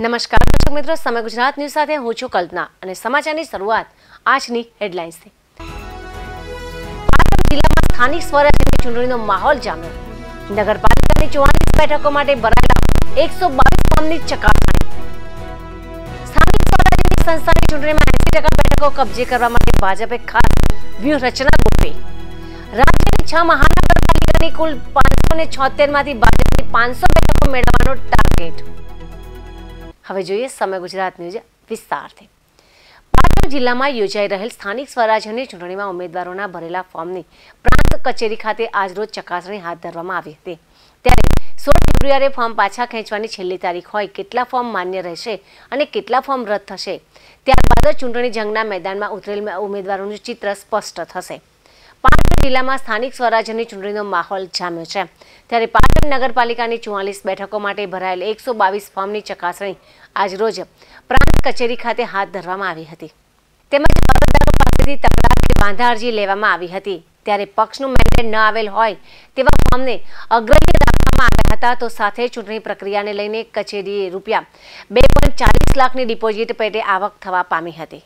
નમસ્કાર દર્શક મિત્રો, સમય ગુજરાત ન્યૂઝ સાથે હું છું કલ્પના અને સમાચારની શરૂઆત આજની હેડલાઇન્સથી। પાટણ જિલ્લામાં સ્થાનિક સ્વરાજ્યની ચૂંટણીનો માહોલ જામ્યો। નગરપાલિકાની 44 બેઠકો માટે ભરાયેલા 122 ફોર્મની ચકાસણી। સ્થાનિક સ્વરાજ્યની સંસ્થાની ચૂંટણીમાં 80% બેઠકો કબજે કરવા માટે ભાજપે ખાસ વ્યૂહરચના ગોઠવી। રાજ્યની 6 મહાનગરપાલિકાની કુલ 576 માંથી ભાજપની 500 બેઠકો મેળવવાનો ટાર્ગેટ। હવે જોઈએ સમય ગુજરાત ન્યૂઝ વિસ્તારથી। પાટણ જિલ્લામાં યોજાઈ રહેલ સ્થાનિક સ્વરાજ્યની ચૂંટણીમાં ઉમેદવારોના ભરેલા ફોર્મની પ્રાંત કચેરી ખાતે આજરોજ ચકાસણી હાથ ધરવામાં આવી હતી। ત્યારે 16 ફેબ્રુઆરીએ ફોર્મ પાછા ખેંચવાની છેલ્લી તારીખ હોય, કેટલા ફોર્મ માન્ય રહેશે અને કેટલા ફોર્મ રદ થશે, ત્યારબાદ ચૂંટણી જંગના મેદાનમાં ઉતરેલ ઉમેદવારોનું ચિત્ર સ્પષ્ટ થશે। પાટણ જિલ્લામાં સ્થાનિક સ્વરાજ્યની ચૂંટણીનો માહોલ જામ્યો છે। ત્યારે પાટણ નગરપાલિકાની 44 બેઠકો માટે ભરાયેલ 122 ફોર્મની ચકાસણી આજરોજ પ્રાંત કચેરી ખાતે હાથ ધરવામાં આવી હતી। તેમજ અરજદારો પાસેથી તકરાર કે વાંધા અરજી લેવામાં આવી હતી। ત્યારે પક્ષનું મેન્ડેટ ન આવેલ હોય તેવા ફોર્મને અગ્રહ્ય રાખવામાં આવ્યા હતા। તો સાથે ચૂંટણી પ્રક્રિયાને લઈને કચેરીએ રૂપિયા 2.40 લાખની ડિપોઝિટ પેટે આવક થવા પામી હતી।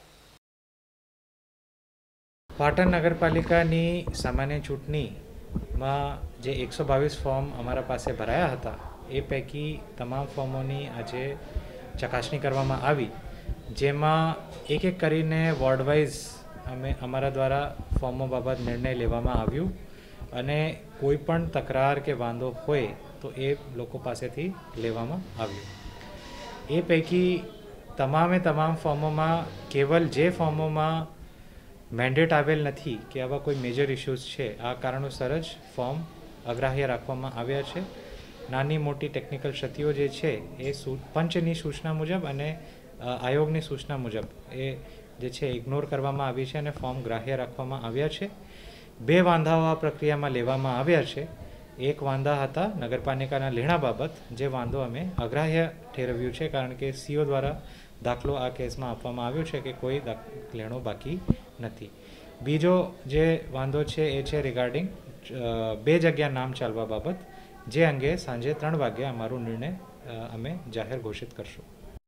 પાટણ નગરપાલિકાની સામાન્ય ચૂંટણીમાં જે 122 ફોર્મ અમારા પાસે ભરાયા હતા એ પૈકી તમામ ફોર્મોની આજે ચકાસણી કરવામાં આવી, જેમાં એક એક કરીને વોર્ડ વાઇઝ અમારા દ્વારા ફોર્મો બાબત નિર્ણય લેવામાં આવ્યું અને કોઈ પણ તકરાર કે વાંધો હોય તો એ લોકો પાસેથી લેવામાં આવ્યું। એ પૈકી તમામે તમામ ફોર્મોમાં કેવલ જે ફોર્મોમાં મેન્ડેટ આવેલ નથી કે આવા કોઈ મેજર ઇશ્યુઝ છે, આ કારણોસર જ ફોર્મ અગ્રાહ્ય રાખવામાં આવ્યા છે। નાની મોટી ટેકનિકલ ક્ષતિઓ જે છે એ પંચની સૂચના મુજબ અને આયોગની સૂચના મુજબ એ જે છે ઇગ્નોર કરવામાં આવી છે અને ફોર્મ ગ્રાહ્ય રાખવામાં આવ્યા છે। 2 વાંધાઓ આ પ્રક્રિયામાં લેવામાં આવ્યા છે। એક વાંધા હતા નગરપાલિકાના લેણા બાબત, જે વાંધો અમે અગ્રાહ્ય ઠેરવ્યું છે કારણ કે સીઓ દ્વારા દાખલો આ કેસમાં આપવામાં આવ્યો છે કે કોઈ લેણો બાકી નથી। બીજો જે વાંધો છે એ છે રિગાર્ડિંગ 2 જગ્યા નામ ચાલવા બાબત, જે અંગે સાંજે 3 વાગ્યે અમારો નિર્ણય અમે જાહેર ઘોષિત કરશું।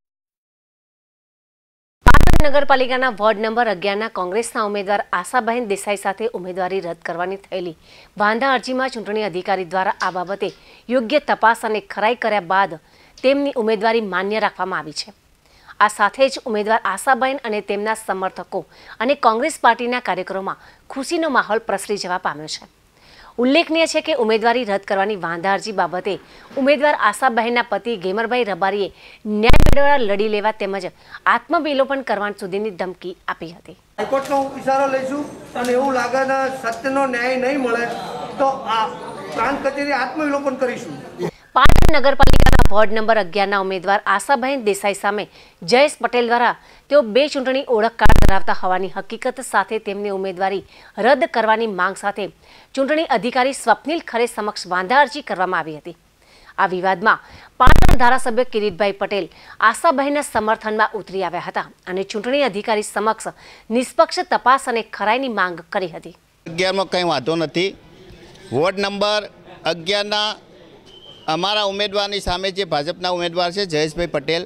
પાટણ નગરપાલિકાના વોર્ડ નંબર 11ના કોંગ્રેસના ઉમેદવાર આશાબહેન દેસાઈ સાથે ઉમેદવારી રદ કરવાની થયેલી વાંધા અરજીમાં ચૂંટણી અધિકારી દ્વારા આ બાબતે યોગ્ય તપાસ અને ખરાઈ કર્યા બાદ તેમની ઉમેદવારી માન્ય રાખવામાં આવી છે। આ સાથે જ ઉમેદવાર આશાબહેન અને તેમના સમર્થકો અને કોંગ્રેસ પાર્ટીના કાર્યકરોમાં ખુશીનો માહોલ પ્રસરી જવા પામ્યો છે। ઉલ્લેખનીય છે કે ઉમેદવારી રદ કરવાની વાંધા અરજી બાબતે ઉમેદવાર આશાબહેનના પતિ ગેમરભાઈ રબારીએ ન્યાય મેળવવા લડી લેવા તેમજ આત્મવિલોપન કરવા સુધીની ધમકી આપી હતી। હાઈકોર્ટનો ઇશારો લઈશું અને એવું લાગે ને સત્યનો ન્યાય નહીં મળે તો આ પ્રાંત કચેરી આત્મવિલોપન કરીશું। પાટણ નગરપાલિકાના વોર્ડ નંબર 11ના ઉમેદવાર આશાબહેન દેસાઈ સામે જયેશ પટેલ દ્વારા તેઓ 2 ચૂંટણી ઓળખ કાર્ડ ધરાવતા હોવાની હકીકત સાથે તેમની ઉમેદવારી રદ કરવાની માંગ સાથે ચૂંટણી અધિકારી સ્વપ્નિલ ખરે સમક્ષ વાંધા અરજી કરવામાં આવી હતી। આ વિવાદમાં પાટણ ધારાસભ્ય કિરીટભાઈ પટેલ આશાબહેનના સમર્થનમાં ઉતરી આવ્યા હતા અને ચૂંટણી અધિકારી સમક્ષ નિષ્પક્ષ તપાસ અને ખરાઈની માંગ કરી હતી। 11માં કંઈ વાંધો નથી। વોર્ડ નંબર 11ના અમારા ઉમેદવારની સામે જે ભાજપના ઉમેદવાર છે જયેશભાઈ પટેલ,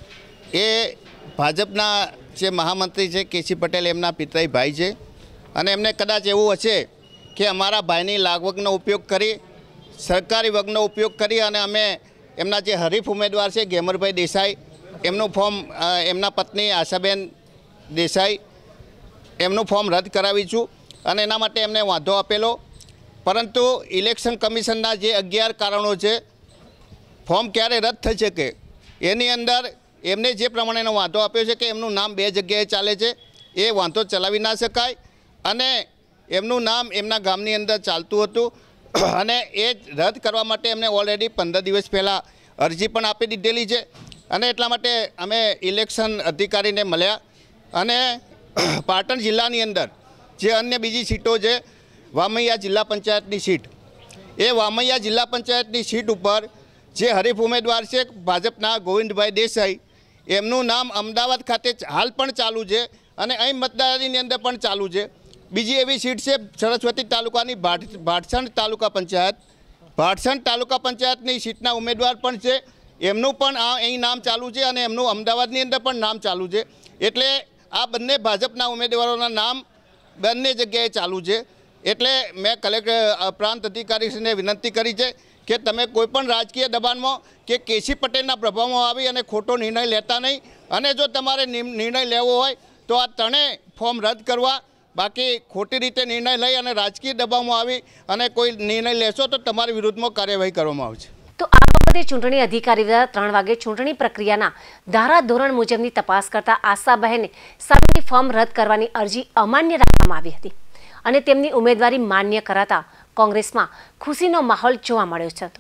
એ ભાજપના જે મહામંત્રી છે કેસી પટેલ એમના પિતરાઈ ભાઈ છે અને એમને કદાચ એવું હશે કે અમારા ભાઈની લાગવગનો ઉપયોગ કરી, સરકારી વગનો ઉપયોગ કરી અને અમે એમના જે હરીફ ઉમેદવાર છે ગેમરભાઈ દેસાઈ એમનું ફોર્મ, એમના પત્ની આશાબેન દેસાઈ એમનું ફોર્મ રદ કરાવીશું અને એના માટે એમને વાંધો આપેલો, પરંતુ ઇલેક્શન કમિશનના જે 11 કારણો છે ફોર્મ ક્યારે રદ થઈ શકે એની અંદર એમને જે પ્રમાણેનો વાંધો આપ્યો છે કે એમનું નામ 2 જગ્યાએ ચાલે છે, એ વાંધો ચલાવી ના શકાય અને એમનું નામ એમના ગામની અંદર ચાલતું હતું અને એ રદ કરવા માટે એમને ઓલરેડી 15 દિવસ પહેલાં અરજી પણ આપી દીધેલી છે અને એટલા માટે અમે ઇલેક્શન અધિકારીને મળ્યા અને પાટણ જિલ્લાની અંદર જે અન્ય બીજી સીટો છે, વામૈયા જિલ્લા પંચાયતની સીટ, એ વામૈયા જિલ્લા પંચાયતની સીટ ઉપર જે હરીફ ઉમેદવાર છે ભાજપના ગોવિંદભાઈ દેસાઈ, એમનું નામ અમદાવાદ ખાતે હાલ પણ ચાલુ છે અને અહીં મતદારીની અંદર પણ ચાલુ છે। બીજી એવી સીટ છે સરસ્વતી તાલુકાની ભાટસણ તાલુકા પંચાયત, ભાટસણ તાલુકા પંચાયતની સીટના ઉમેદવાર પણ છે, એમનું પણ અહીં નામ ચાલુ છે અને એમનું અમદાવાદની અંદર પણ નામ ચાલુ છે. એટલે આ બંને ભાજપના ઉમેદવારોના નામ બંને જગ્યાએ ચાલુ છે. એટલે મેં કલેક્ટર પ્રાંત અધિકારીશ્રીને વિનંતી કરી છે કે તમે કોઈપણ રાજકીય દબાણમાં કે કેસી પટેલના પ્રભાવમાં આવી અને ખોટો નિર્ણય લેતા નહીં. અને જો તમારે નિર્ણય લેવો હોય તો આ ત્રણેય ફોર્મ રદ કરવા. બાકી ખોટી રીતે નિર્ણય લઈ અને રાજકીય દબાવમાં આવી અને કોઈ નિર્ણય લેશો તો તમારી વિરુદ્ધમાં કાર્યવાહી કરવામાં આવશે. તો આ બાબતે ચૂંટણી અધિકારી દ્વારા 3 વાગે ચૂંટણી પ્રક્રિયાના ધારાધોરણ મુજબની તપાસ કરતા આશાબહેને સામેની ફોર્મ રદ કરવાની અરજી અમાન્ય રાખવામાં આવી હતી અને તેમની ઉમેદવારી માન્ય કરાતા કોંગ્રેસમાં ખુશીનો માહોલ જોવા મળ્યો છે.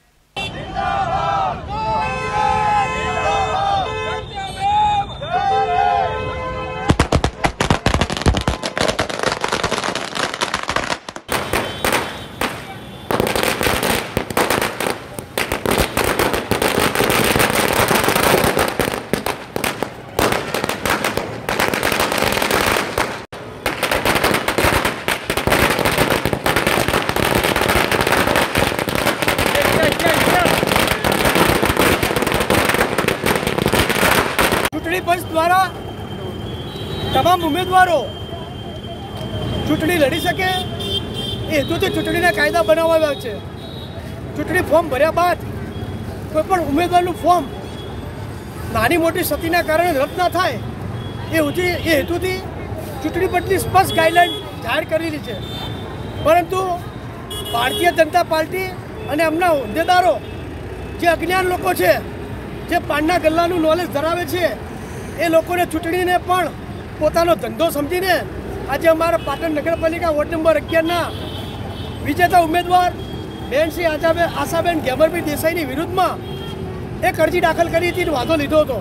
ચૂંટણી પંચ દ્વારા તમામ ઉમેદવારો ચૂંટણી લડી શકે એ હેતુથી ચૂંટણીના કાયદા બનાવવામાં આવ્યા છે. ચૂંટણી ફોર્મ ભર્યા બાદ કોઈપણ ઉમેદવારનું ફોર્મ નાની મોટી ક્ષતિના કારણે રદ ના થાય એ હેતુથી ચૂંટણી પંચની સ્પષ્ટ ગાઈડલાઈન જાહેર કરેલી છે. પરંતુ ભારતીય જનતા પાર્ટી અને એમના હોદ્દેદારો જે અજ્ઞાન લોકો છે, જે પાનના ગલ્લાનું નોલેજ ધરાવે છે, એ લોકોને ચૂંટણીને પણ પોતાનો ધંધો સમજીને આજે અમારા પાટણ નગરપાલિકા વોર્ડ નંબર 11ના વિજેતા ઉમેદવાર બેન શ્રી આશાબેન ગેમરભાઈ દેસાઈની વિરુદ્ધમાં એક અરજી દાખલ કરી હતી, વાંધો લીધો હતો.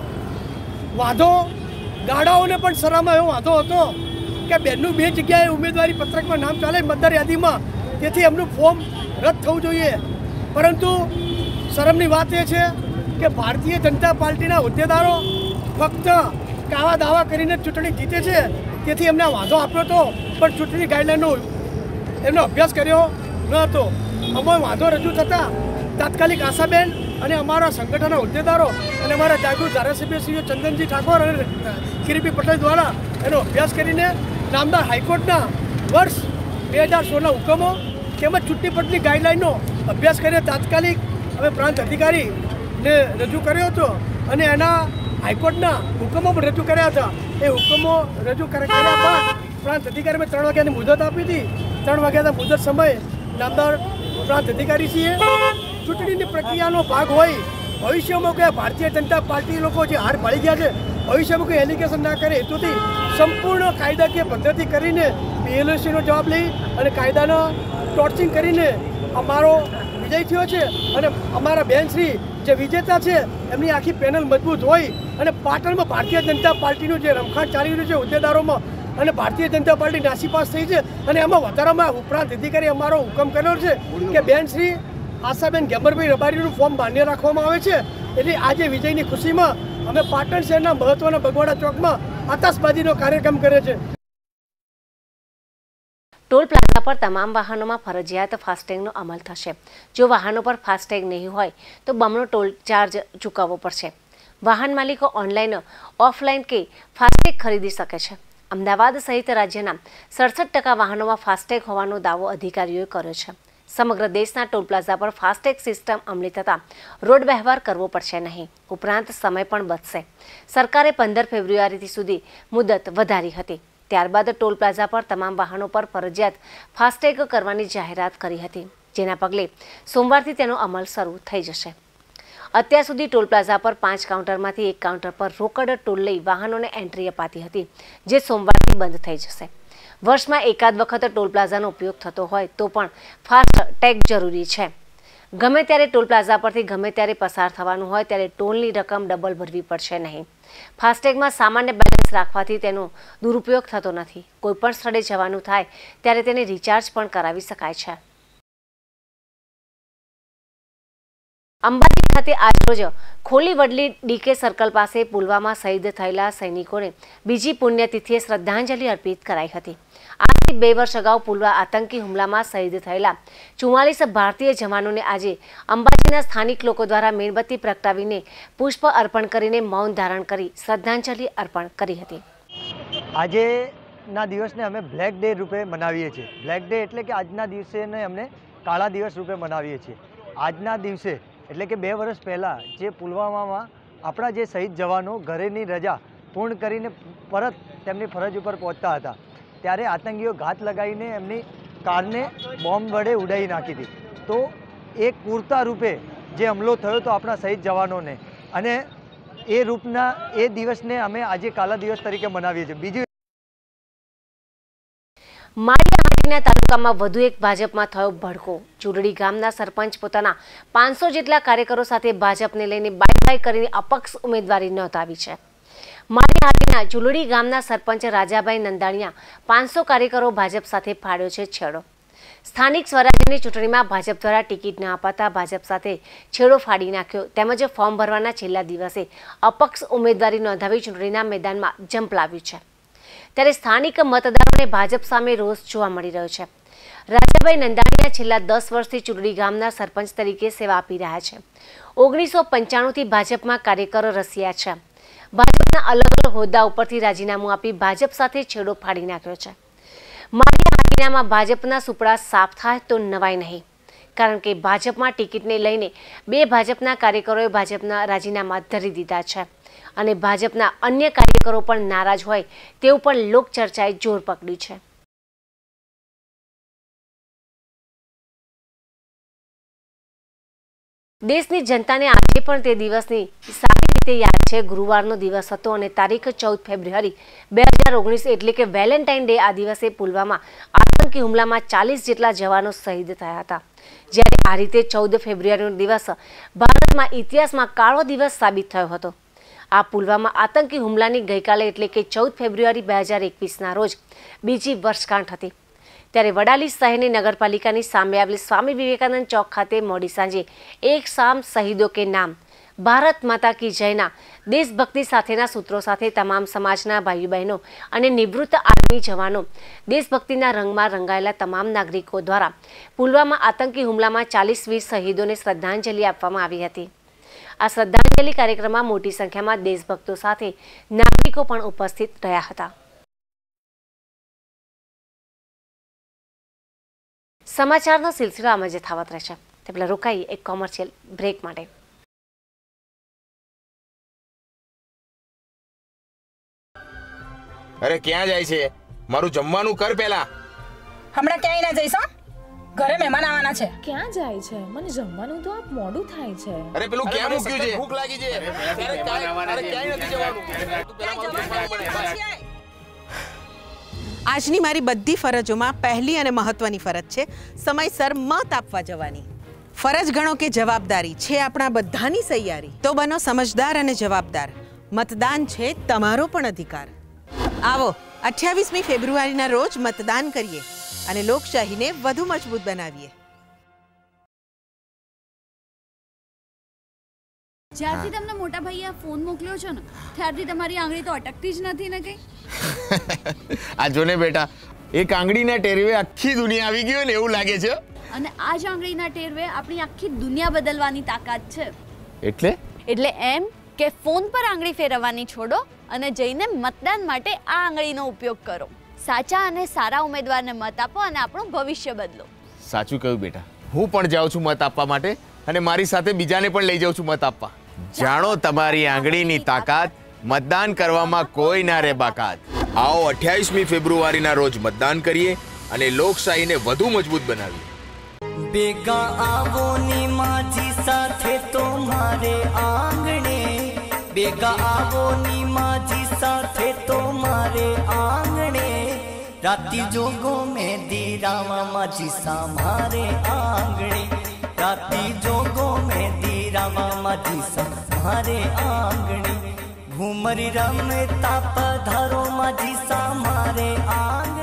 વાંધો ગાડાઓને પણ સરામાં એવો વાંધો હતો કે બેનનું 2 જગ્યાએ ઉમેદવારી પત્રકમાં નામ ચાલે મતદાર યાદીમાં, તેથી એમનું ફોર્મ રદ થવું જોઈએ. પરંતુ શરમની વાત એ છે કે ભારતીય જનતા પાર્ટીના હોદ્દેદારો ફક્ત કાવા દાવા કરીને ચૂંટણી જીતે છે, તેથી એમને વાંધો આપ્યો હતો પણ ચૂંટણી ગાઈડલાઈનનો એમનો અભ્યાસ કર્યો ન હતો. અમે વાંધો રજૂ થતાં તાત્કાલિક આશાબેન અને અમારા સંગઠનના હોદ્દેદારો અને અમારા જાગૃત ધારાસભ્ય શ્રી ચંદનજી ઠાકોર અને કિરીપી પટેલ દ્વારા એનો અભ્યાસ કરીને નામદાર હાઈકોર્ટના વર્ષ 2016ના હુકમો તેમજ ચૂંટણી પંચની ગાઈડલાઈનનો અભ્યાસ કરીને તાત્કાલિક અમે પ્રાંત અધિકારીને રજૂ કર્યો હતો અને એના હાઈકોર્ટના હુકમો પણ રજૂ કર્યા હતા. એ હુકમો રજૂ કર્યા બાદ પ્રાંત અધિકારીએ 3 વાગ્યાની મુદત આપી હતી. 3 વાગ્યાના મુદત સમયે નામદાર પ્રાંત અધિકારીશ્રીએ ચૂંટણીની પ્રક્રિયાનો ભાગ હોય ભવિષ્યમાં કે ભારતીય જનતા પાર્ટી લોકો જે હાર પાડી ગયા છે, ભવિષ્યમાં કોઈ એલિગેશન ના કરે હેતુથી સંપૂર્ણ કાયદાકીય પદ્ધતિ કરીને PLOCનો જવાબ લઈ અને કાયદાનો ટોર્ચિંગ કરીને અમારો વિજય થયો છે. અને અમારા બેનશ્રી જે વિજેતા છે એમની આખી પેનલ મજબૂત હોય અને પાટણમાં ભારતીય જનતા પાર્ટીનું જે રમખાણ ચાલી રહ્યું છે હોદ્દેદારોમાં અને ભારતીય જનતા પાર્ટી નાસીપાસ થઈ છે અને એમાં વધારામાં ઉપરાંત અધિકારી અમારો હુકમ કર્યો છે કે બેનશ્રી આશાબેન ગેમરભાઈ રબારીનું ફોર્મ માન્ય રાખવામાં આવે છે. એટલે આજે વિજયની ખુશીમાં અમે પાટણ શહેરના મહત્વના બગવાડા ચોકમાં આતશબાજીનો કાર્યક્રમ કર્યો છે. ટોલ પ્લાઝા પર તમામ વાહનોમાં ફરજિયાત ફાસ્ટેગનો અમલ થશે. જો વાહનો પર ફાસ્ટેગ નહીં હોય તો બમણો ટોલ ચાર્જ ચૂકવવો પડશે. વાહન માલિકો ઓનલાઈન ઓફલાઈન કે ફાસ્ટેગ ખરીદી શકે છે. અમદાવાદ સહિત રાજ્યના 67% વાહનોમાં ફાસ્ટેગ હોવાનો દાવો અધિકારીઓએ કર્યો છે. સમગ્ર દેશના ટોલ પ્લાઝા પર ફાસ્ટેગ સિસ્ટમ અમલી થતાં રોડ વ્યવહાર કરવો પડશે નહીં. ઉપરાંત સમય પણ બચશે. સરકારે 15 ફેબ્રુઆરી સુધી મુદત વધારી હતી. ત્યારબાદ ટોલ પ્લાઝા પર તમામ વાહનો પર ફરજિયાત ફાસ્ટેગ કરવાની જાહેરાત કરી હતી, જેના પગલે સોમવારથી તેનો અમલ શરૂ થઈ જશે. અત્યાર સુધી ટોલ પ્લાઝા પર 5 કાઉન્ટરમાંથી 1 કાઉન્ટર પર રોકડ ટોલ લઈ વાહનોને એન્ટ્રી અપાતી હતી, જે સોમવારથી બંધ થઈ જશે. વર્ષમાં એકાદ વખત ટોલ પ્લાઝાનો ઉપયોગ થતો હોય તો પણ ફાસ્ટ ટેગ જરૂરી છે. ગમે ત્યારે ટોલ પ્લાઝા પરથી ગમે ત્યારે પસાર થવાનું હોય ત્યારે ટોલની રકમ ડબલ ભરવી પડશે નહીં. ફાસ્ટેગમાં સામાન્ય બેલેન્સ રાખવાથી તેનો દુરુપયોગ થતો નથી. કોઈપણ સ્થળે જવાનું થાય ત્યારે તેને રિચાર્જ પણ કરાવી શકાય છે. અંબાજી ખાતે આજરોજ ખોલી વડલી DK સર્કલ પાસે પુલવામા શહીદ થયેલા સૈનિકોને બીજી પુણ્યતિથિએ શ્રદ્ધાંજલિ અર્પિત કરાઈ હતી. આ આજથી 2 વર્ષ અગાઉ પુલવા આતંકી હુમલામાં શહીદ થયેલા 44 ભારતીય જવાનોને આજે અંબાજીના સ્થાનિક લોકો દ્વારા મીણબત્તી પ્રગટાવીને પુષ્પ અર્પણ કરીને મૌન ધારણ કરી શ્રદ્ધાંજલિ અર્પણ કરી હતી. આજના દિવસને અમે બ્લેક ડે રૂપે મનાવીએ છીએ. બ્લેક ડે એટલે કે આજના દિવસેને અમને કાળા દિવસ રૂપે મનાવીએ છીએ. આજના દિવસે એટલે કે 2 વર્ષ પહેલાં જે પુલવામામાં આપણા જે શહીદ જવાનો ઘરેની રજા પૂર્ણ કરીને પરત તેમની ફરજ ઉપર પહોંચતા હતા ત્યારે આતંકીઓ ઘાત લગાવીને એમની કારને બોમ્બ વડે ઉડાવી નાખી હતી. તો એ ક્રૂરતા રૂપે જે હુમલો થયો હતો આપણા શહીદ જવાનોને, અને એ રૂપના એ દિવસને અમે આજે કાલા દિવસ તરીકે મનાવીએ છીએ. બીજું માળિયાહાટીના તાલુકામાં વધુ એક ભાજપમાં થયો ભડકો. ચુરડી ગામના સરપંચ પોતાના 500 જેટલા કાર્યકરો સાથે ભાજપને લઈને બાય બાય કરીને અપક્ષ ઉમેદવારી નોંધાવી છે. માળિયાહાટીના ચુરડી ગામના સરપંચ રાજાભાઈ નંદાણીયા 500 કાર્યકરો ભાજપ સાથે ફાડ્યો છે છેડો. સ્થાનિક સ્વરાજ્યની ચૂંટણીમાં ભાજપ દ્વારા ટિકિટ ન અપાતા ભાજપ સાથે છેડો ફાડી નાખ્યો. તેમજ ફોર્મ ભરવાના છેલ્લા દિવસે અપક્ષ ઉમેદવારી નોંધાવી ચૂંટણીના મેદાનમાં ઝંપલાવ્યું છે. ત્યારે સ્થાનિક મતદારોને ભાજપ સામે રોષ જોવા મળી રહ્યો છે. રાજાભાઈ નંદાણીયા છેલ્લા 10 વર્ષથી ચુરડી ગામના સરપંચ તરીકે સેવા આપી રહ્યા છે. 1995થી ભાજપમાં કાર્યકરો રસ્યા છે. ભાજપના અલગ અલગ હોદ્દા ઉપરથી રાજીનામું આપી ભાજપ સાથે છેડો ફાડી નાખ્યો છે. માળિયાહાટીનામાં ભાજપના સુપડા સાફ થાય તો નવાય નહીં, કારણ કે ભાજપમાં ટિકિટને લઈને 2 ભાજપના કાર્યકરોએ ભાજપના રાજીનામા ધરી દીધા છે અને ભાજપના અન્ય કાર્યકરો પણ નારાજ હોય તેવું પણ લોકચર્ચાએ જોર પકડ્યું છે. દેશની જનતાને આજે પણ તે દિવસની સારી રીતે યાદ છે. ગુરુવારનો દિવસ હતો અને તારીખ 14 ફેબ્રુઆરી 2019 એટલે કે વેલેન્ટાઇન ડે. આ દિવસે પુલવામા આતંકી હુમલામાં 40 જેટલા જવાનો શહીદ થયા હતા. જ્યારે આ રીતે 14 ફેબ્રુઆરીનો દિવસ ભારતમાં ઇતિહાસમાં કાળો દિવસ સાબિત થયો હતો. આ પુલવામા આતંકી હુમલાની ગઈકાલે એટલે કે 14 ફેબ્રુઆરી 2021ના રોજ બીજી વર્ષગાંઠ હતી. ત્યારે વડાલી શહેરની નગરપાલિકાની સામે આવેલ સ્વામી વિવેકાનંદ ચોક ખાતે મોડી સાંજે એક શામ શહીદો કે નામ ભારત માતા કી જયના દેશભક્તિ સાથેના સૂત્રો સાથે તમામ સમાજના ભાઈઓ બહેનો અને નિવૃત્ત આર્મી જવાનો, દેશભક્તિના રંગમાં રંગાયેલા તમામ નાગરિકો દ્વારા પુલવામા આતંકી હુમલામાં 40 વીર શહીદોને શ્રદ્ધાંજલિ આપવામાં આવી હતી. આ શ્રદ્ધાંજલિ કાર્યક્રમમાં મોટી સંખ્યામાં દેશભક્તો સાથે નાગરિકો પણ ઉપસ્થિત રહ્યા હતા. સમાચારનો સિલસિલો આમ જ યથાવત રહેશે. તે પહેલા રોકાઈ એક કોમર્શિયલ બ્રેક માટે. અરે ક્યાં જાય છે? મારું જમવાનું કર પહેલા. હમણાં ક્યાંય ના જઈશ. ઘરે મહેમાન આવવાના છે. ક્યાં જાય છે? મને જમવાનું તો આપ મોડું થાય છે. અરે પેલું ક્યાં મૂક્યું છે? ભૂખ લાગી છે. અરે ક્યાંય નથી જવાનું. આજની મારી બધી ફરજોમાં પહેલી અને મહત્વની ફરજ છે સમયસર મત આપવા જવાની. ફરજ ગણો કે જવાબદારી છે આપણા બધાની સૈયારી. તો બનો સમજદાર અને જવાબદાર. મતદાન છે તમારો પણ અધિકાર. આવો 28મી ફેબ્રુઆરીના રોજ મતદાન કરીએ અને લોકશાહીને વધુ મજબૂત બનાવીએ. જ્યારથી તમને મોટા ભાઈએ આ ફોન મોકલ્યો છે ને ત્યારથી તમારી આંગળી તો અટકતી જ નથી ને કઈ. આ જોને બેટા, એક આંગળીના ટેરવે આખી દુનિયા આવી ગઈ ને એવું લાગે છે. અને આ જ આંગળીના ટેરવે આપણી આખી દુનિયા બદલવાની તાકાત છે. એટલે એમ કે ફોન પર આંગળી ફેરવવાની છોડો અને જઈને મતદાન માટે આ આંગળીનો ઉપયોગ કરો. સાચા અને સારા ઉમેદવારને મત આપો અને આપણું ભવિષ્ય બદલો. સાચું કહ્યું બેટા. હું પણ જાઉં છું મત આપવા માટે અને મારી સાથે બીજાને પણ લઈ જાઉં છું મત આપવા. જાણો તમારી આંગળીની તાકાત, મતદાન કરવામાં કોઈ ના રે બાકાત. આવો 28મી ફેબ્રુઆરીના રોજ મતદાન કરીએ અને લોકશાહીને વધુ મજબૂત બનાવીએ. બેગા આવો ની માજી સાથે તો મારે આંગણે, બેગા આવો ની માજી સાથે તો મારે આંગણે, રાતી જોગો મેં દીરાવા માજી સા મારે આંગણે, રાતી જોગો મેં દીરાવા માજી સા મારે આંગણે, ઘુમરી રમતા પધારો માજી સા મારે આંગણે.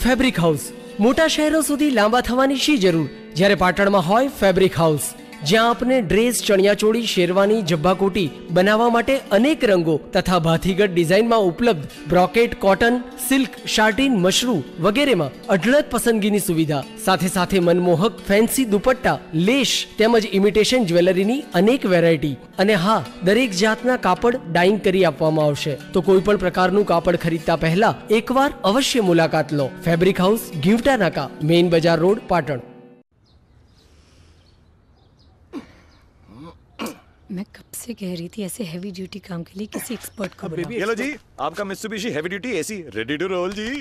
Fabric house. મોટા શહેરો સુધી લાંબા થવાની શી જરૂર જ્યારે પાટણમાં હોય ફેબ્રિક હાઉસ, જ્યાં આપને ડ્રેસ, ચણિયાચોળી, શેરવાની, જબ્બાકોટી બનાવવા માટે અનેક રંગો તથા ભાતીગળ ડિઝાઇનમાં ઉપલબ્ધ બ્રોકેટ, કોટન, સિલ્ક, શાર્ટીન, મશરૂ વગેરેમાં અઢળક પસંદગીની સુવિધા, સાથે સાથે મનમોહક ફેન્સી દુપટ્ટા, લેશ તેમજ ઇમિટેશન જ્વેલરીની અનેક વેરાયટી. અને હા, દરેક જાતના કાપડ ડાઇંગ કરી આપવામાં આવશે. તો કોઈ પણ પ્રકારનું કાપડ ખરીદતા પહેલા એકવાર અવશ્ય મુલાકાત લો. ફેબ્રિક હાઉસ, ગીવટા નાકા, મેઇન બજાર રોડ, પાટણ. मैं कब से कह रही थी ऐसे हैवी ड्यूटी काम के लिए किसी एक्सपर्ट को बुलाओ। हेलो जी, आपका Mitsubishi heavy duty AC ready to roll जी।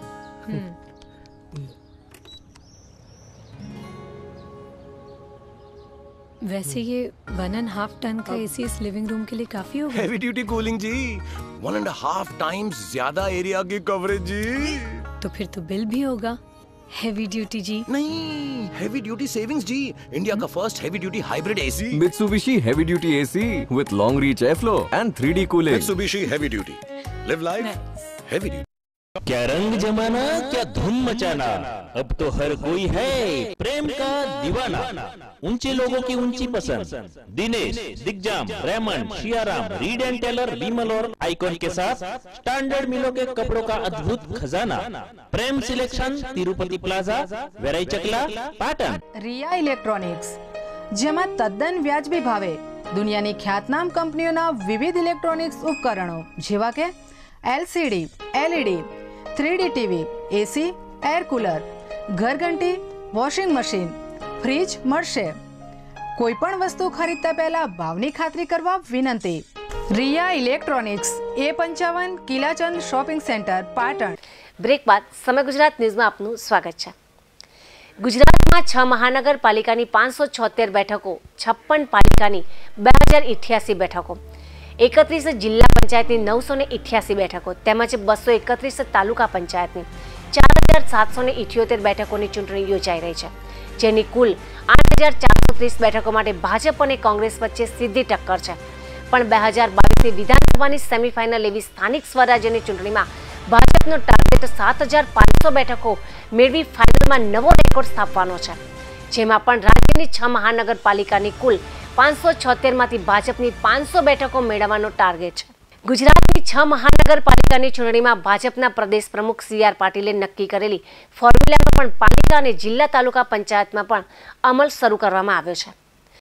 वैसे ये 1.5 टन का एसी इस लिविंग रूम के लिए काफी होगा। हैवी ड्यूटी कूलिंग जी, 1.5 टाइम्स ज्यादा एरिया की कवरेज जी। तो फिर तो बिल भी होगा हैवी ड्यूटी जी। नहीं, हैवी ड्यूटी सेविंग्स जी, इंडिया का first heavy duty hybrid AC. Mitsubishi heavy duty AC with long reach airflow and 3D cooling. Mitsubishi heavy duty, live life heavy duty. क्या रंग जमाना, क्या धूम मचाना, अब तो हर कोई है प्रेम का दीवाना। ऊंचे लोगों की ऊंची पसंद, Dinesh, Digjam, Raymond, Siyaram, Reid and Taylor, Vimal और आइकॉन के साथ स्टैंडर्ड मिलों के कपड़ों का अद्भुत खजाना। प्रेम सिलेक्शन, तिरुपति प्लाजा, वेराई चकला, पाटन। रिया इलेक्ट्रॉनिक्स, જેમાં તદ્દન વ્યાજબી ભાવે દુનિયાની ખ્યાતનામ કંપનીઓના વિવિધ ઇલેક્ટ્રોનિક્સ ઉપકરણો જેવા કે LCD, LED, 3D TV, AC, air cooler, ઘરઘંટી, વોશિંગ મશીન, ફ્રીજ મળશે. કોઈ પણ વસ્તુ ખરીદતા પહેલા ભાવની ખાતરી કરવા વિનંતી. Riya electronics, A55 Kilachand shopping centre, Patan. Break બાદ સમય ગુજરાત ન્યૂઝમાં આપનું સ્વાગત છે. ગુજરાતમાં 6 મહાનગરપાલિકાની 576 બેઠકો, 56 પાલિકાની 2088 બેઠકો, 31 જિલ્લા પંચાયતની 988 બેઠકો તેમજ 231 તાલુકા પંચાયતની 4778 બેઠકોની ચૂંટણી યોજાઈ રહી છે, જેની કુલ 8430 બેઠકો માટે ભાજપ અને કોંગ્રેસ વચ્ચે સીધી ટક્કર છે. પણ 2022ની વિધાનસભાની સેમીફાઇનલ એવી સ્થાનિક સ્વરાજ્યની ચૂંટણીમાં ભાજપનો ટાર્ગેટ 7500 બેઠકો મેળવી ફાઇનલમાં નવો રેકોર્ડ સ્થાપવાનો છે, જેમાં પણ રાજ્યની 6 મહાનગરપાલિકાની કુલ 576માંથી ભાજપની 500 બેઠકો મેળવવાનો ટાર્ગેટ છે. ગુજરાતની 6 મહાનગરપાલિકાની ચૂંટણીમાં ભાજપના પ્રદેશ પ્રમુખ CR પાટીલે નક્કી કરેલી ફોર્મ્યુલાનો પણ પાલિકા અને જિલ્લા તાલુકા પંચાયતમાં પણ અમલ શરૂ કરવામાં આવ્યો છે.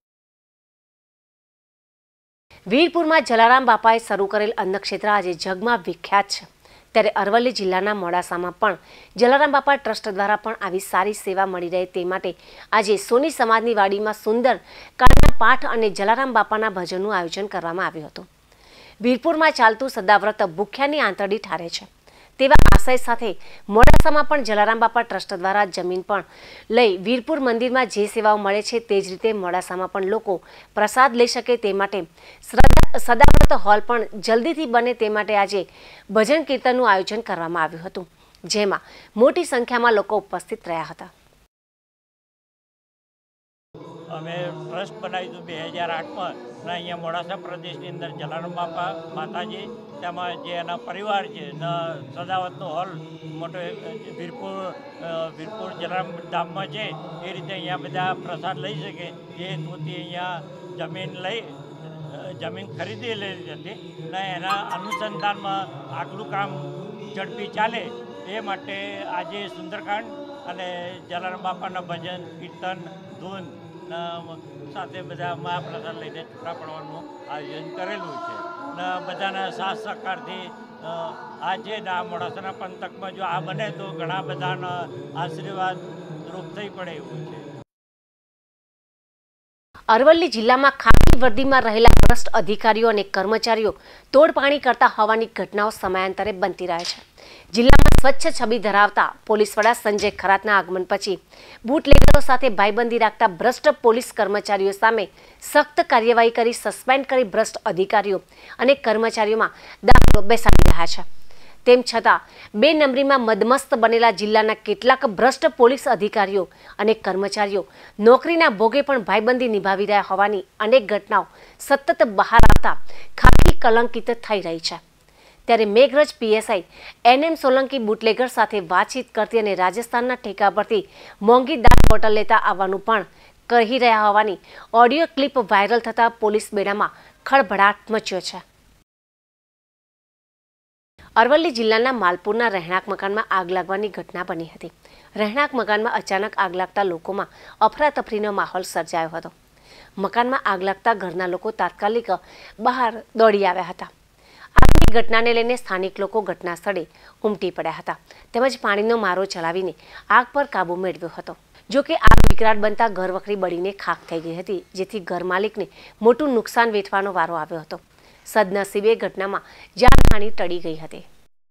વીરપુરમાં જલારામ બાપાએ શરૂ કરેલ અન્નક્ષેત્ર આજે જગમાં વિખ્યાત છે, ત્યારે અરવલ્લી જિલ્લાના મોડાસામાં પણ જલારામ બાપા ટ્રસ્ટ દ્વારા પણ આવી સારી સેવા મળી રહે તે માટે આજે સોની સમાજની વાડીમાં સુંદર કાળના પાઠ અને જલારામ બાપાના ભજનનું આયોજન કરવામાં આવ્યું હતું. વીરપુરમાં ચાલતું સદાવ્રત ભૂખ્યાની આંતરડી ઠારે છે તેવા આશય સાથે મોડાસામાં પણ જલારામ બાપા ટ્રસ્ટ દ્વારા જમીન પણ લઈ વીરપુર મંદિરમાં જે સેવાઓ મળે છે તે જ રીતે મોડાસામાં પણ લોકો પ્રસાદ લઈ શકે તે માટે સદાવ્રત હોલ પણ જલ્દીથી બને તે માટે આજે ભજન કીર્તનનું આયોજન કરવામાં આવ્યું હતું, જેમાં મોટી સંખ્યામાં લોકો ઉપસ્થિત રહ્યા હતા. અમે ટ્રસ્ટ બનાવ્યું હતું 2008માં અને અહીંયા મોડાસા પ્રદેશની અંદર જલારામ બાપા માતાજી તેમાં જે એના પરિવાર છે સદાવતનો હોલ મોટો વીરપુર જલારામ ધામમાં છે એ રીતે અહીંયા બધા પ્રસાદ લઈ શકે એ હેતુથી અહીંયા જમીન ખરીદેલી હતી અને એના અનુસંધાનમાં આટલું કામ ઝડપી ચાલે એ માટે આજે સુંદરકાંડ અને જલારામ બાપાના ભજન કીર્તન ધૂન સાથે બધા મહાપ્રસાદ લઈને છૂટા પડવાનું આયોજન કરેલું છે અને બધાના સાથ સહકારથી આજે આ મોડાસાના પંથકમાં જો આ બને તો ઘણા બધાના આશીર્વાદ રૂપ થઈ પડે એવું છે. અરવલ્લી જિલ્લામાં ખાખી વર્દીમાં રહેલા ભ્રષ્ટ અધિકારીઓ અને કર્મચારીઓ તોડપાણી કરતા હોવાની ઘટનાઓ સમયાંતરે બનતી રહે છે. જિલ્લામાં સ્વચ્છ છબી ધરાવતા પોલીસ વડા સંજય ખરાતના આગમન પછી બુટલેગરો સાથે ભાઈબંધી રાખતા ભ્રષ્ટ પોલીસ કર્મચારીઓ સામે સખ્ત કાર્યવાહી કરી સસ્પેન્ડ કરી ભ્રષ્ટ અધિકારીઓ અને કર્મચારીઓમાં દાખલો બેસાડી રહ્યા છે. તેમ છતાં 2 નંબરીમાં મદમસ્ત બનેલા જિલ્લાના કેટલાક ભ્રષ્ટ પોલીસ અધિકારીઓ અને કર્મચારીઓ નોકરીના ભોગે પણ ભાઈબંધી નિભાવી રહ્યા હોવાની અનેક ઘટનાઓ સતત બહાર આવતા ખાખી કલંકિત થઈ રહી છે. ત્યારે Meghraj PSI NM Solanki bootlegger સાથે વાતચીત કરતી અને રાજસ્થાનના ઠેકા પરથી મોંઘી દાળ બોટલ લેતા આવવાનું પણ કહી રહ્યા હોવાની ઓડિયો ક્લિપ વાયરલ થતા પોલીસ બેડામાં ખળભળાટ મચ્યો છે. અરવલ્લી જિલ્લાના માલપુરના રહેણાંક મકાનમાં આગ લાગવાની ઘટના બની હતી. રહેણાંક મકાનમાં અચાનક આગ લાગતા લોકોમાં અફરાતફરીનો માહોલ સર્જાયો હતો. મકાનમાં આગ લાગતા ઘરના લોકો તાત્કાલિક બહાર દોડી આવ્યા હતા. આગની ઘટનાને લઈને સ્થાનિક લોકો ઘટના સ્થળે ઉમટી પડ્યા હતા તેમજ પાણીનો મારો ચલાવીને આગ પર કાબુ મેળવ્યો હતો. જો કે આગ વિકરાળ બનતા ઘર વખરી બળીને ખાખ થઈ ગઈ હતી, જેથી ઘર માલિકને મોટું નુકસાન વેઠવાનો વારો આવ્યો હતો. સદનસીબે ઘટનામાં જાનહાનિ ટળી ગઈ હતી.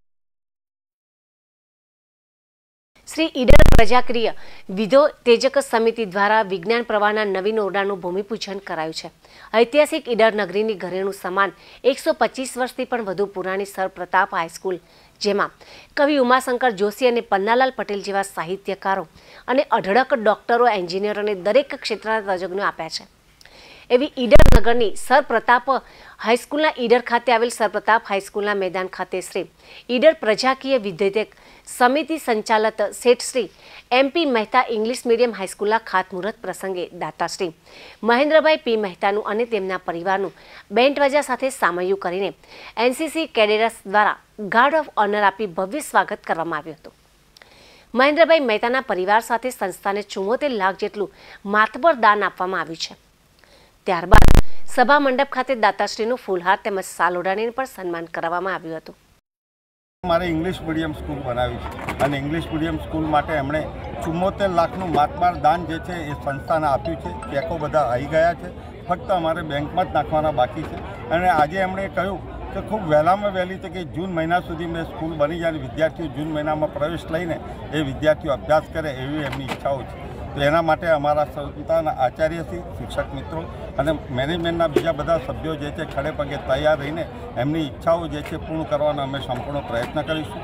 શ્રી ઈડર પ્રજાકીય વિધો તેજક સમિતિ દ્વારા વિજ્ઞાન પ્રવાહના નવીન ઓરડાનું ભૂમિપૂજન કરાયું છે. ઐતિહાસિક ઈડર નગરીની ઘરેણું સમાન 125 વર્ષથી પણ વધુ પુરાણી સર પ્રતાપ હાઈસ્કૂલ, જેમાં કવિ ઉમાશંકર જોશી અને પન્નાલાલ પટેલ જેવા સાહિત્યકારો અને અઢળક ડોક્ટરો, એન્જિનિયરો અને દરેક ક્ષેત્રના તજજ્ઞો આપ્યા છે. એવી ઈડર નગરની સર પ્રતાપ હાઈસ્કૂલના ઈડર ખાતે આવેલ સર પ્રતાપ હાઈસ્કૂલના મેદાન ખાતે શ્રી ઈડર પ્રજાકીય વિધેયક સમિતિ સંચાલક Sheth Shri MP Mehta English medium હાઈસ્કૂલના ખાતમુહૂર્ત પ્રસંગે દાતાશ્રી મહેન્દ્રભાઈ P મહેતાનું અને તેમના પરિવારનું બેન્ડવાજા સાથે સામૈયું કરીને NCC કેડેટ્સ દ્વારા ગાર્ડ ઓફ ઓનર આપી ભવ્ય સ્વાગત કરવામાં આવ્યું હતું. મહેન્દ્રભાઈ મહેતાના પરિવાર સાથે સંસ્થાને 74 લાખ જેટલું માતબર દાન આપવામાં આવ્યું છે. ત્યારબાદ સભા મંડપ ખાતે દાતાશ્રીનું ફૂલહાર તેમજ સાલોડાને પણ સન્માન કરવામાં આવ્યું હતું. મારે ઇંગ્લિશ મીડિયમ સ્કૂલ બનાવી છે અને ઇંગ્લિશ મીડિયમ સ્કૂલ માટે એમણે 74 લાખનું માતબાર દાન જે છે એ સંસ્થાને આપ્યું છે. ચેકો બધા આવી ગયા છે, ફક્ત અમારે બેંકમાં જ નાખવાના બાકી છે. અને આજે એમણે કહ્યું કે ખૂબ વહેલામાં વહેલી તકે જૂન મહિના સુધી મેં સ્કૂલ બની જાય, વિદ્યાર્થીઓ જૂન મહિનામાં પ્રવેશ લઈને એ વિદ્યાર્થીઓ અભ્યાસ કરે એવી એમની ઈચ્છાઓ છે. તો એના માટે અમારા સંસ્થાના આચાર્યશ્રી, શિક્ષક મિત્રો અને મેનેજમેન્ટના બીજા બધા સભ્યો જે છે ખડે પગે તૈયાર રહીને એમની ઈચ્છાઓ જે છે પૂર્ણ કરવાનો અમે સંપૂર્ણ પ્રયત્ન કરીશું.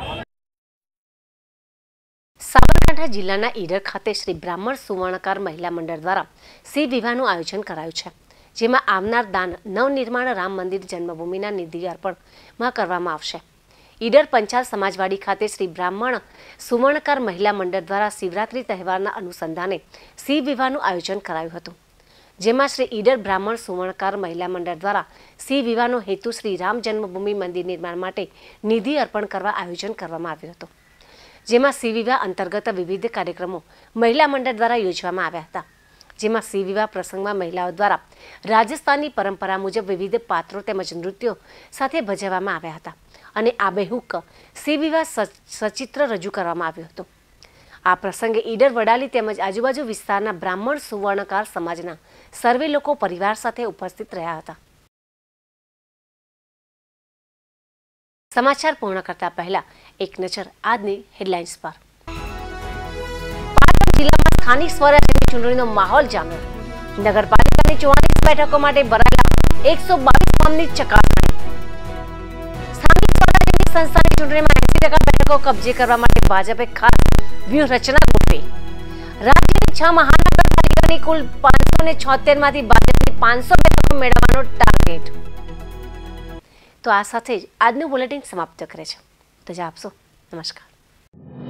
સાબરકાંઠા જિલ્લાના ઈડર ખાતે શ્રી બ્રાહ્મણ સુવર્ણકાર મહિલા મંડળ દ્વારા શિવ વિવાહનું આયોજન કરાયું છે, જેમાં આવનાર દાન નવનિર્માણ રામ મંદિર જન્મભૂમિના નિધિ અર્પણમાં કરવામાં આવશે. ઈડર પંચાલ સમાજવાડી ખાતે શ્રી બ્રાહ્મણ સુવર્ણકાર મહિલા મંડળ દ્વારા શિવરાત્રી તહેવારના અનુસંધાને શિવ વિવાહનું આયોજન કરાયું હતું, જેમાં શ્રી ઈડર બ્રાહ્મણ સુવર્ણકાર મહિલા મંડળ દ્વારા શિવ વિવાહનો હેતુ શ્રી રામ જન્મભૂમિ મંદિર નિર્માણ માટે નિધિ અર્પણ કરવા આયોજન કરવામાં આવ્યું હતું, જેમાં શિવ વિવાહ અંતર્ગત વિવિધ કાર્યક્રમો મહિલા મંડળ દ્વારા યોજવામાં આવ્યા હતા, જેમાં શિવ વિવાહ પ્રસંગમાં મહિલાઓ દ્વારા રાજસ્થાનની પરંપરા મુજબ વિવિધ પાત્રો તેમજ નૃત્યો સાથે ભજવવામાં આવ્યા હતા અને આબેહૂબ શિવ વિવાહ સચિત્ર રજૂ કરવામાં આવ્યો હતો. આ પ્રસંગે ઈડર વડાલી તેમજ આજુબાજુ વિસ્તારના બ્રાહ્મણ સુવર્ણકાર સમાજના સર્વે લોકો પરિવાર સાથે ઉપસ્થિત રહ્યા હતા. સમાચાર પૂર્ણ કરતા પહેલા એક નજર આજની હેડલાઇન્સ પર. પાટણ જિલ્લામાં સ્થાનિક સ્વરાજ્યની ચૂંટણીનો માહોલ જામ્યો. નગરપાલિકાની 44 બેઠકો માટે ભરાયેલા 122 ફોર્મની ચકાસણી. સ્થાનિક સ્વરાજ્યની સંસ્થાની ચૂંટણીમાં 80% બેઠકો કબજે કરવા માટે ભાજપે ખાસ વ્યૂહરચના ગોઠવી. રાજ્યની 6 મહાનગરપાલિકાની કુલ 576 માંથી ભાજપની 500 બેઠકો મેળવવાનો ટાર્ગેટ. તો આ સાથે જ આજનું બુલેટિન સમાપ્ત કરે છે. તો જ આપશો. નમસ્કાર.